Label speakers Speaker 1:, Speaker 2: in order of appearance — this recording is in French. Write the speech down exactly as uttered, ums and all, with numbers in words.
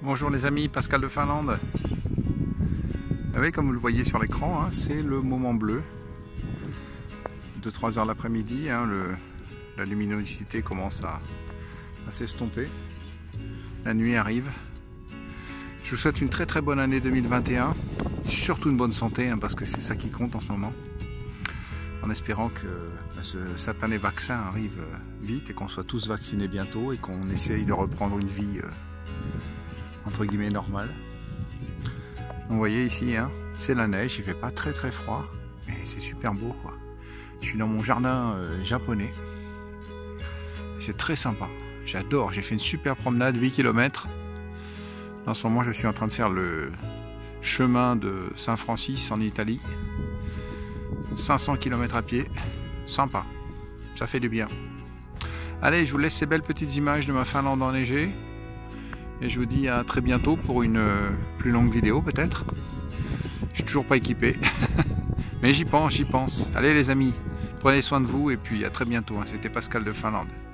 Speaker 1: Bonjour les amis, Pascal de Finlande. Ah oui, comme vous le voyez sur l'écran, hein, c'est le moment bleu de trois heures l'après-midi. Hein, la luminosité commence à, à s'estomper. La nuit arrive. Je vous souhaite une très très bonne année deux mille vingt et un. Surtout une bonne santé, hein, parce que c'est ça qui compte en ce moment. En espérant que bah, ce satané vaccin arrive euh, vite et qu'on soit tous vaccinés bientôt et qu'on essaye de reprendre une vie euh, entre guillemets normale. Donc, vous voyez ici, hein, c'est la neige, il fait pas très très froid, mais c'est super beau quoi. Je suis dans mon jardin euh, japonais. C'est très sympa, j'adore, j'ai fait une super promenade, huit kilomètres. En ce moment je suis en train de faire le chemin de Saint-Francis en Italie. cinq cents kilomètres à pied, sympa, ça fait du bien. Allez, je vous laisse ces belles petites images de ma Finlande enneigée. Et je vous dis à très bientôt pour une plus longue vidéo peut-être. Je suis toujours pas équipé. Mais j'y pense, j'y pense. Allez les amis, prenez soin de vous et puis à très bientôt. C'était Pascal de Finlande.